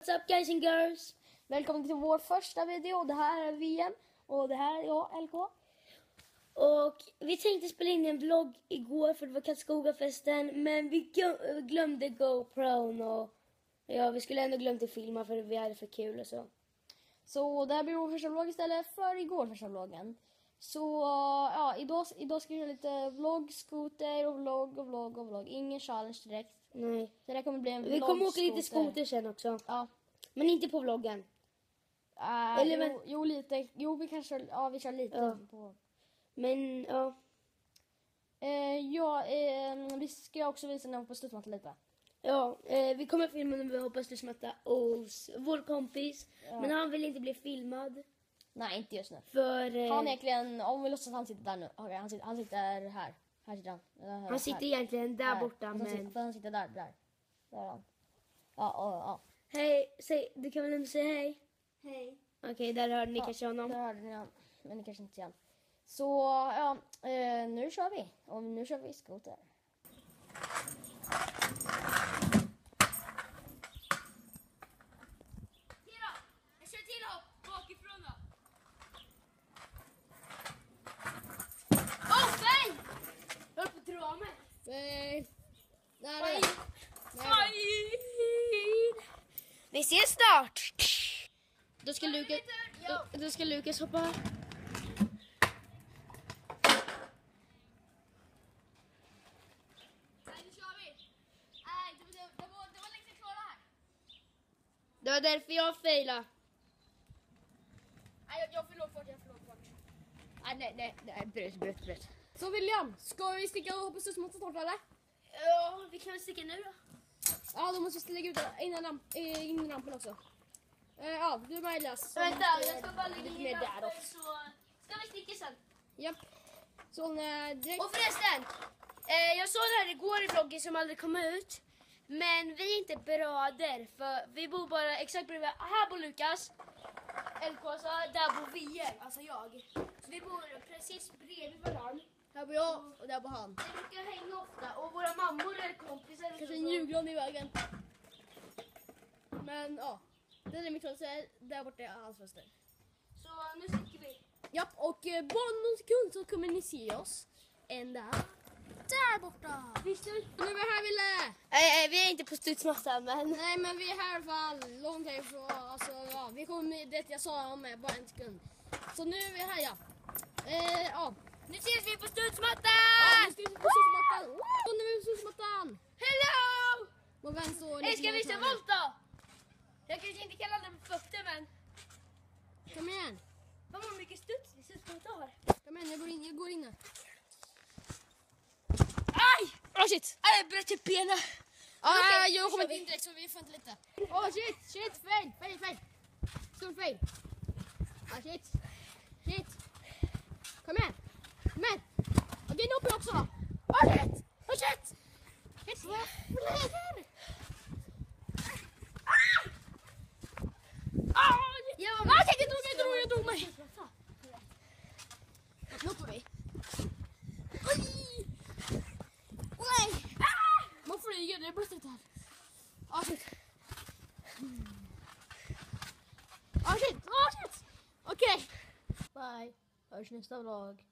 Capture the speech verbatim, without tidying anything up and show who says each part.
Speaker 1: What's up guys and girls?
Speaker 2: Välkommen till vår första video. Det här är V M och det här är jag, L K.
Speaker 1: Och vi tänkte spela in en vlogg igår för det var Karlskogafesten, men vi glömde GoPron och ja, vi skulle ändå glömt att filma för vi hade för kul och så.
Speaker 2: Så det här blir vår första vlogg istället för igår första vloggen. Så ja, idag, idag ska vi göra lite vlogg, skoter och vlogg och vlogg och vlogg. Ingen challenge direkt.
Speaker 1: Nej.
Speaker 2: Så det kommer bli en
Speaker 1: Vi
Speaker 2: vlogg,
Speaker 1: kommer åka
Speaker 2: skoter.
Speaker 1: lite skoter sen också.
Speaker 2: Ja.
Speaker 1: Men inte på vloggen.
Speaker 2: Uh,
Speaker 1: Eller
Speaker 2: jo,
Speaker 1: men...
Speaker 2: jo, lite. Jo, vi kanske, ja vi kör lite
Speaker 1: ja.
Speaker 2: på.
Speaker 1: Men ja.
Speaker 2: Uh, ja, uh, vi ska också visa när vi på studsmatta lite.
Speaker 1: Ja, eh, vi kommer filma när vi hoppas studsmatta hos vår kompis. Ja. Men han vill inte bli filmad.
Speaker 2: Nej, inte just nu.
Speaker 1: För, eh...
Speaker 2: han egentligen, om vi låtsas att han sitter där nu. Okay, han, sitter, han sitter här. Här sitter han. Här,
Speaker 1: han sitter
Speaker 2: här.
Speaker 1: egentligen där
Speaker 2: här.
Speaker 1: borta.
Speaker 2: Han,
Speaker 1: men...
Speaker 2: sitter, för han sitter där, där. Där är han. Ja, ja, ja.
Speaker 1: Hej, säg, du kan väl ändå säga hej?
Speaker 2: Hej.
Speaker 1: Okej, okay, där hörde ni
Speaker 2: ja,
Speaker 1: kanske honom.
Speaker 2: Där hörde ni honom, men ni kanske inte ser han. Så, ja, eh, nu kör vi. Och nu kör vi skoter. Nej. Nej. Nej.
Speaker 1: Vi ses snart. Då ska Lukas då, då ska Lukas hoppa.
Speaker 3: Nej, nu kör vi. Nej, det, det, det var det var länge klara här.
Speaker 1: Det var därför jag failade.
Speaker 3: Nej, jag, jag förlåt fort, jag förlåt fort.
Speaker 1: Nej, nej, nej, nej, bröt, bröt, bröt.
Speaker 2: Så William, ska vi sticka och hoppa studsmatta snart eller?
Speaker 1: Ja, vi kan väl sticka nu då.
Speaker 2: Ja, då måste vi lägga ut innan, ramp, äh, innan rampen också. Äh, ja, du är med Elias.
Speaker 1: Vänta, jag ska bara lägga
Speaker 2: lite mer där också.
Speaker 1: Så ska vi sticka sen.
Speaker 2: Japp. Så när direkt...
Speaker 1: Och förresten, eh, jag såg det här igår i vloggen som aldrig kom ut. Men vi är inte bröder, för vi bor bara exakt bredvid. Här bor Lukas. L K sa, där bor vi, alltså jag. Så vi bor precis bredvid varandra.
Speaker 2: Här bor jag och där bor han.
Speaker 1: Vi brukar hänga ofta och våra mammor är kompisar.
Speaker 2: Kanske en julgran i vägen. Men ja, det är mitt fönster. Där borta är hans fönster.
Speaker 1: Så nu sticker vi.
Speaker 2: Japp, och eh, bara någon sekund så kommer ni se oss. Ända där borta.
Speaker 1: Visst du?
Speaker 2: Nu är vi här, Ville.
Speaker 1: Nej, nej, vi är inte på studsmattan, men...
Speaker 2: Nej, men vi är här i alla fall. Långt härifrån. Alltså, ja, vi kommer det jag sa om bara en sekund. Så nu är vi här, ja. Eh, ja.
Speaker 1: Nu ses vi på studsmattan!
Speaker 2: Ja, nu ska vi på studsmattan. Oh, nu är vi på studsmattan.
Speaker 1: Hello!
Speaker 2: Vår vän står...
Speaker 1: Hej, ska vi visa volt då? Jag kanske inte kan landa på fötter, men...
Speaker 2: Kom igen.
Speaker 1: Vad mycket studs vi studsmattan har.
Speaker 2: Kom igen, jag går in, jag går in nu.
Speaker 1: Aj!
Speaker 2: Åh, oh, shit.
Speaker 1: Aj, jag bröt upp benen.
Speaker 2: Ja,
Speaker 1: Okej,
Speaker 2: jag
Speaker 1: nu
Speaker 2: kommer
Speaker 1: kör vi.
Speaker 2: in direkt så vi får inte lite. Åh, oh, shit, shit, fail, fail, fail. Stor fail. Ja, ah, shit. Shit. Kom igen. Kom igen. Okej, nu uppe också då. Åh, oh, shit. Åh, oh, shit. Shit. Vad lägger? Ah! Ah!
Speaker 1: Jag
Speaker 2: Ah, okej, jag drog, jag drog, jag drog mig. Nu uppe vi. Oj. Nej. Ah! Man flyger, det är bruttigt här. Ah, shit. Ah, shit. Ah, shit. Okej. Okay. Bye. Hörs nästa vlogg.